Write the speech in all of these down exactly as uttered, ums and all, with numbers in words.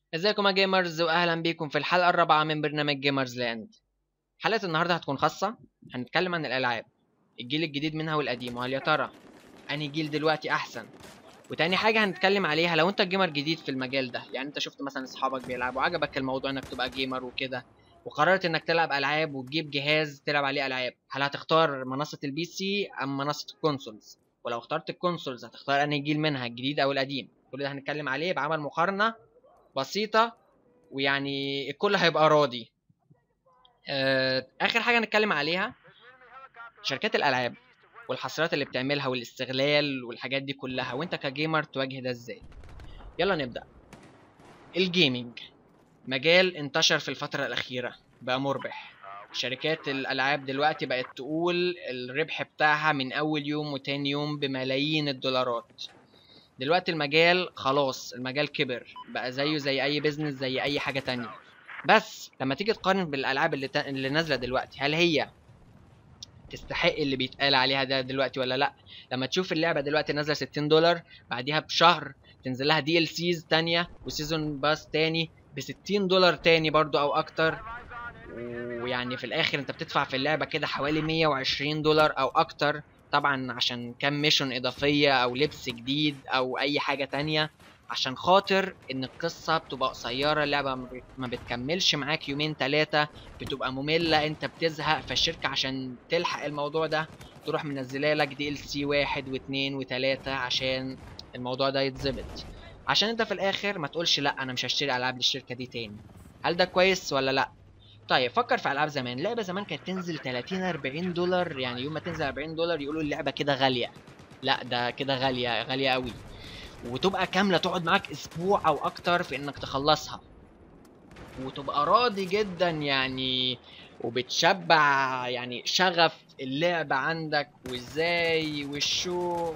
ازيكم يا جيمرز واهلا بيكم في الحلقه الرابعه من برنامج جيمرز لاند. حلقه النهارده هتكون خاصه. هنتكلم عن الالعاب، الجيل الجديد منها والقديم، وهل يا ترى انهي جيل دلوقتي احسن. وتاني حاجه هنتكلم عليها، لو انت جيمر جديد في المجال ده، يعني انت شفت مثلا اصحابك بيلعبوا وعجبك الموضوع انك تبقى جيمر وكده، وقررت انك تلعب العاب وتجيب جهاز تلعب عليه العاب، هل هتختار منصه البي سي ام منصه الكونسولز؟ ولو اخترت الكونسولز هتختار انهي جيل منها، الجديد او القديم؟ كل ده هنتكلم عليه بعمل مقارنه بسيطه، ويعني الكل هيبقى راضي. آه، اخر حاجه نتكلم عليها شركات الالعاب والحصريات اللي بتعملها والاستغلال والحاجات دي كلها، وانت كجيمر تواجه ده ازاي. يلا نبدا. الجيمنج مجال انتشر في الفتره الاخيره، بقى مربح. شركات الالعاب دلوقتي بقت تقول الربح بتاعها من اول يوم وتاني يوم بملايين الدولارات. دلوقتي المجال خلاص، المجال كبر بقى زيه زي اي بيزنس، زي اي حاجه تانية. بس لما تيجي تقارن بالالعاب اللي, تا... اللي نازله دلوقتي، هل هي تستحق اللي بيتقال عليها ده دلوقتي ولا لا؟ لما تشوف اللعبه دلوقتي نازله ستين دولار، بعديها بشهر تنزل لها دي ال سيز تانية وسيزون باس تاني ب ستين دولار تاني برضو او اكتر، ويعني في الاخر انت بتدفع في اللعبه كده حوالي مية وعشرين دولار او اكتر، طبعا عشان كام ميشن اضافيه او لبس جديد او اي حاجه تانية، عشان خاطر ان القصه بتبقى قصيره، اللعبه ما بتكملش معاك يومين ثلاثه، بتبقى ممله، انت بتزهق. فالشركه عشان تلحق الموضوع ده تروح منزله لك دي ال سي واحد واثنين وثلاثه عشان الموضوع ده يتظبط، عشان انت في الاخر ما تقولش لا انا مش هشتري العاب للشركه دي تاني. هل ده كويس ولا لا؟ طيب فكر في العاب زمان. لعبه زمان كانت تنزل تلاتين اربعين دولار، يعني يوم ما تنزل اربعين دولار يقولوا اللعبه كده غاليه. لا ده كده غاليه غاليه قوي، وتبقى كامله تقعد معاك اسبوع او اكتر في انك تخلصها، وتبقى راضي جدا يعني، وبتشبع يعني شغف اللعبه عندك وازاي والشو.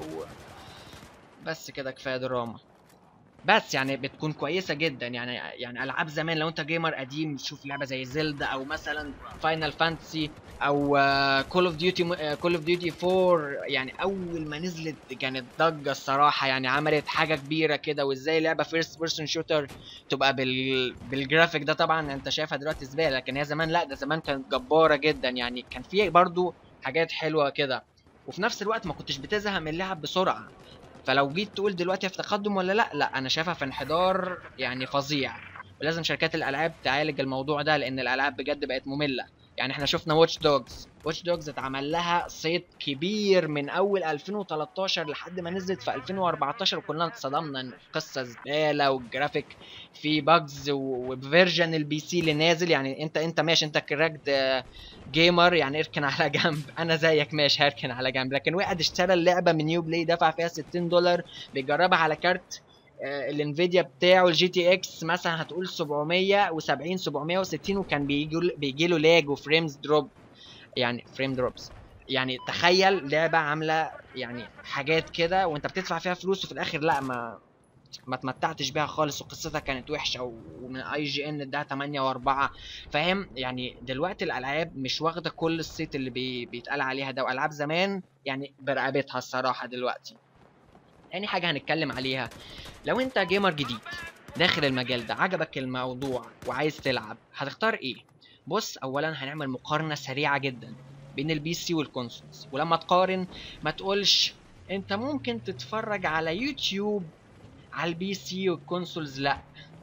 بس كده كفايه دراما. بس يعني بتكون كويسه جدا، يعني يعني العاب زمان لو انت جيمر قديم تشوف لعبه زي زيلدا او مثلا فاينل فانتسي او كول اوف ديوتي كول اوف ديوتي فور، يعني اول ما نزلت كانت ضجه الصراحه، يعني عملت حاجه كبيره كده، وازاي لعبه فيرست بيرسون شوتر تبقى بال بالجرافيك ده. طبعا انت شايفها دلوقتي زباله، لكن هي زمان لا، ده زمان كانت جباره جدا، يعني كان فيه برضو حاجات حلوه كده، وفي نفس الوقت ما كنتش بتزهق من اللعب بسرعه. فلو جيت تقول دلوقتي في تقدم ولا لا، لا انا شايفها في انحدار يعني فظيع. ولازم شركات الالعاب تعالج الموضوع ده، لان الالعاب بجد بقت ممله. يعني احنا شفنا واتش دوجز واتش دوجز اتعمل لها صيت كبير من اول الفين وتلتاشر لحد ما نزلت في الفين واربعتاشر، وكلنا اتصدمنا ان القصه زباله والجرافيك في باجز، وفيرجن البي سي اللي نازل، يعني انت انت ماشي، انت كراكد جيمر يعني اركن على جنب، انا زيك ماشي هركن على جنب، لكن واحد اشترى اللعبه من نيو بلاي دفع فيها ستين دولار بيجربها على كارت آه، الانفيديا بتاعه الجي تي اكس مثلا هتقول سبعمية وسبعين سبعمية وستين، وكان بيجي بيجي له لاج وفريمز دروب، يعني فريم دروبس. يعني تخيل لعبه عامله يعني حاجات كده وانت بتدفع فيها فلوس، وفي الاخر لا، ما ما اتمتعتش بيها خالص، وقصتها كانت وحشه، ومن اي جي ان اداها تمانية و4. فاهم؟ يعني دلوقتي الالعاب مش واخده كل الصيت اللي بي... بيتقال عليها ده، والعاب زمان يعني برقبتها الصراحه دلوقتي. تاني حاجه هنتكلم عليها، لو انت جيمر جديد داخل المجال ده، عجبك الموضوع وعايز تلعب، هتختار ايه؟ بص، اولا هنعمل مقارنه سريعه جدا بين البي سي والكونسولز، ولما تقارن ما تقولش انت ممكن تتفرج على يوتيوب على البي سي والكونسولز، لا.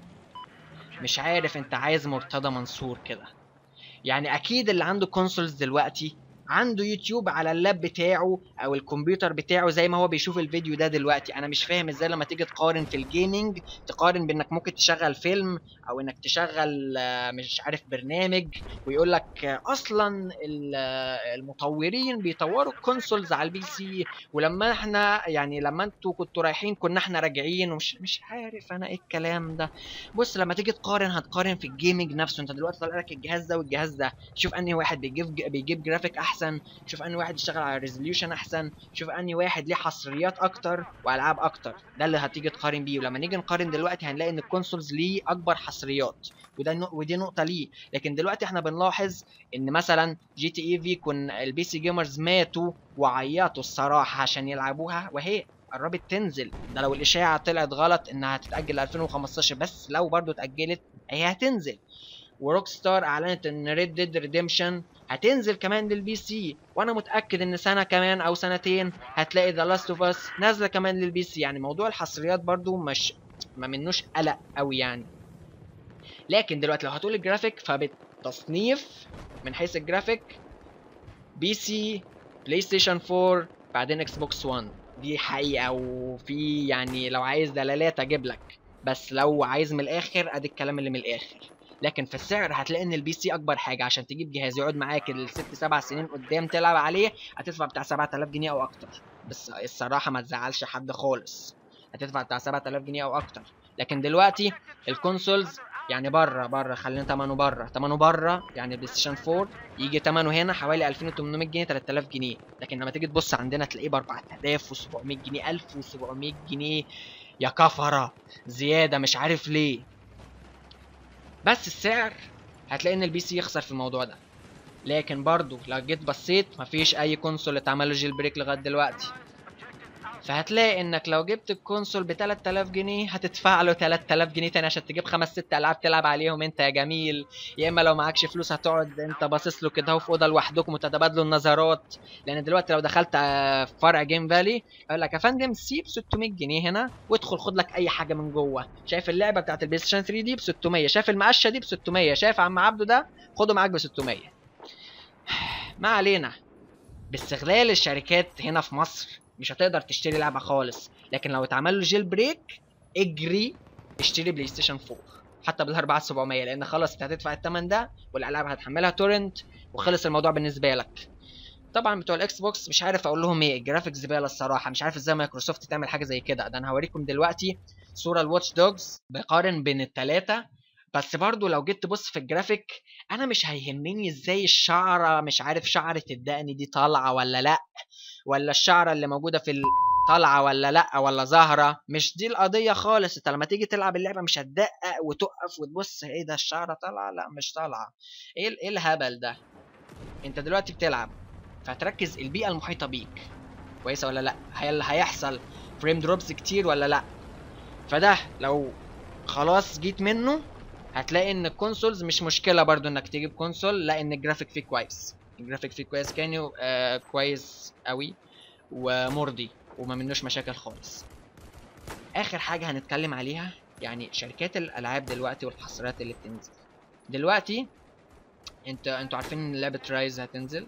مش عارف انت عايز مرتضى منصور كده؟ يعني اكيد اللي عنده كونسولز دلوقتي عنده يوتيوب على اللاب بتاعه او الكمبيوتر بتاعه زي ما هو بيشوف الفيديو ده دلوقتي. انا مش فاهم ازاي لما تيجي تقارن في الجيمنج تقارن بانك ممكن تشغل فيلم او انك تشغل آه، مش عارف برنامج، ويقول لك آه، اصلا ال- آه، المطورين بيطوروا الكونسولز على البي سي، ولما احنا يعني لما انتوا كنتوا رايحين كنا احنا راجعين، ومش مش عارف انا ايه الكلام ده. بص، لما تيجي تقارن هتقارن في الجيمنج نفسه. انت دلوقتي طالع لك الجهاز ده والجهاز ده، شوف انهي واحد بيجيب بيجيب جرافيك احسن، شوف انهي واحد يشتغل على ريزوليوشن احسن، شوف انهي واحد ليه حصريات اكتر والعاب اكتر، ده اللي هتيجي تقارن بيه. ولما نيجي نقارن دلوقتي هنلاقي ان الكونسولز ليه اكبر حصريات، وده نق- ودي نقطه ليه. لكن دلوقتي احنا بنلاحظ ان مثلا جي تي اي في كن البي سي جيمرز ماتوا وعيطوا الصراحه عشان يلعبوها، وهي قربت تنزل، ده لو الاشاعه طلعت غلط انها هتتاجل ل ألفين وخمستاشر، بس لو برضو اتاجلت هي هتنزل. وروك ستار اعلنت ان ريد ديد ريديمشن هتنزل كمان للبي سي، وانا متاكد ان سنه كمان او سنتين هتلاقي ذا لاست اوف اس نازله كمان للبي سي. يعني موضوع الحصريات برضو مش ما منوش قلق قوي يعني. لكن دلوقتي لو هتقول الجرافيك فبالتصنيف من حيث الجرافيك بي سي، بلاي ستيشن فور، بعدين اكس بوكس ون. دي حقيقه، وفي يعني لو عايز دلالات اجيب لك، بس لو عايز من الاخر ادي الكلام اللي من الاخر. لكن في السعر هتلاقي ان البي سي اكبر حاجه. عشان تجيب جهاز يقعد معاك الست سبع سنين قدام تلعب عليه هتدفع بتاع سبعة آلاف جنيه او اكتر. بس الصراحه ما تزعلش حد خالص، هتدفع بتاع سبعة آلاف جنيه او اكتر. لكن دلوقتي الكونسولز يعني بره بره خلينا ثمنه بره ثمنه بره يعني البلاي ستيشن فور يجي ثمنه هنا حوالي ألفين وثمانمائة جنيه تلات آلاف جنيه. لكن لما تيجي تبص عندنا تلاقيه ب أربعة آلاف وسبعمائة جنيه، ألف وسبعمائة جنيه يا كفره زياده مش عارف ليه. بس السعر هتلاقي ان البي سي يخسر في الموضوع ده. لكن برضو لو جيت بصيت مفيش اي كونسول اتعمل له جيل بريك لغايه دلوقتي، فهتلاقي انك لو جبت الكونسول ب تلات آلاف جنيه هتدفع له تلات آلاف جنيه تاني عشان تجيب خمس ست العاب تلعب عليهم انت يا جميل. يا اما لو معكش فلوس هتقعد انت باصص له كده في اوضه لوحدكم وتتبادلوا النظرات. لان دلوقتي لو دخلت في فرع جيم فالي يقول لك يا فندم سيب ستمائة جنيه هنا وادخل خد لك اي حاجه من جوه. شايف اللعبه بتاعت البلاي ستيشن ثري دي ب ستمائة، شايف المقشه دي ب ستمائة، شايف عم عبده ده خده معاك ب ستمائة. ما علينا. باستغلال الشركات هنا في مصر مش هتقدر تشتري لعبه خالص. لكن لو اتعمل له جيل بريك اجري اشتري بلاي ستيشن فور حتى بال أربعة آلاف وسبعمائة، لان خلاص انت هتدفع الثمن ده والالعاب هتحملها تورنت وخلص الموضوع بالنسبه لك. طبعا بتوع الاكس بوكس مش عارف اقول لهم ايه، الجرافيكس زباله الصراحه. مش عارف ازاي مايكروسوفت تعمل حاجه زي كده. ده انا هوريكم دلوقتي صوره الواتش دوجز بقارن بين الثلاثه. بس برضو لو جيت تبص في الجرافيك انا مش هيهمني ازاي الشعره مش عارف شعره الدقن دي طالعه ولا لا، ولا الشعره اللي موجوده في طالعه ولا لا، ولا ظاهره. مش دي القضيه خالص. انت لما تيجي تلعب اللعبه مش هتدقق وتقف وتبص ايه ده الشعره طالعه لا مش طالعه، ايه ايه الهبل ده. انت دلوقتي بتلعب فهتركز البيئه المحيطه بيك كويسه ولا لا، هل هيحصل فريم دروبس كتير ولا لا. فده لو خلاص جيت منه هتلاقي ان الكونسولز مش مشكله برضو انك تجيب كونسول، لا ان الجرافيك فيه كويس. الجرافيك فيه كويس كان آه كويس قوي ومرضي وما منوش مشاكل خالص. اخر حاجه هنتكلم عليها يعني شركات الالعاب دلوقتي والحصريات اللي بتنزل دلوقتي. انت انتوا عارفين ان لعبه رايز هتنزل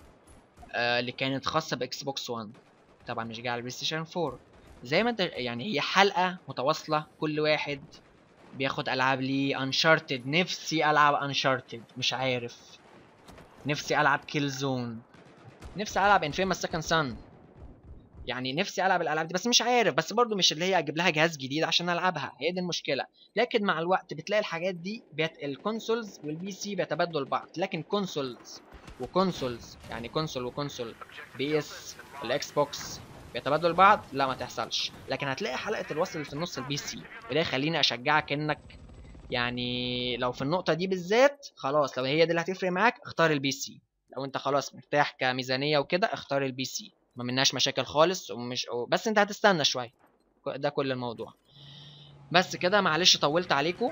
آه اللي كانت خاصه باكس بوكس ون، طبعا مش جايه على البلاي ستيشن فور. زي ما انت يعني هي حلقه متواصله كل واحد بياخد العاب ليه. انشارتد نفسي العب انشارتد مش عارف، نفسي العب كيل زون، نفسي العب انفيموس سكند سان، يعني نفسي العب الالعاب دي بس مش عارف. بس برضو مش اللي هي اجيب لها جهاز جديد عشان العبها، هي دي المشكله. لكن مع الوقت بتلاقي الحاجات دي بيت... الكونسولز والبي سي بيتبادلوا البعض. لكن كونسولز وكونسولز يعني كونسول وكونسول بي اس الاكس بوكس بيتبادلوا البعض لا ما تحصلش. لكن هتلاقي حلقه الوصل اللي في النص البي سي، وده يخليني اشجعك انك يعني لو في النقطه دي بالذات خلاص لو هي دي اللي هتفرق معاك اختار البي سي. لو انت خلاص مرتاح كميزانيه وكده اختار البي سي، ما مناش مشاكل خالص. ومش بس انت هتستنى شويه، ده كل الموضوع. بس كده معلش طولت عليكم.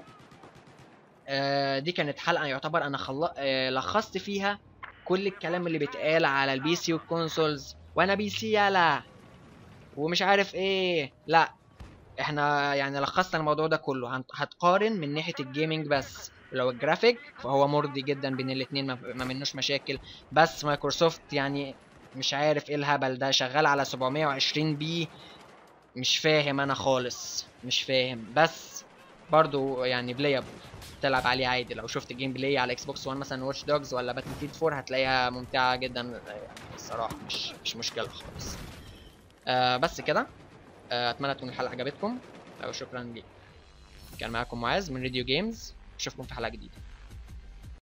آه دي كانت حلقه يعتبر انا خل... آه لخصت فيها كل الكلام اللي بيتقال على البي سي والكونسولز وانا بي سي يالا ومش عارف ايه. لا احنا يعني لخصنا الموضوع ده كله. هتقارن من ناحيه الجيمنج بس. لو الجرافيك فهو مرضي جدا بين الاثنين ما منوش مشاكل. بس مايكروسوفت يعني مش عارف ايه الهبل ده شغال على سبعمائة وعشرين بي، مش فاهم انا خالص مش فاهم. بس برضو يعني بلايبل تلعب عليه عادي. لو شفت جيم بلاي على اكس بوكس ون مثلا واتش دوجز ولا باتل فيلد فور هتلاقيها ممتعه جدا يعني الصراحه مش مش مشكله خالص. آه بس كده. آه اتمنى تكون الحلقه عجبتكم. وشكرا ليك. كان معاكم معاذ من راديو جيمز، اشوفكم في حلقه جديده.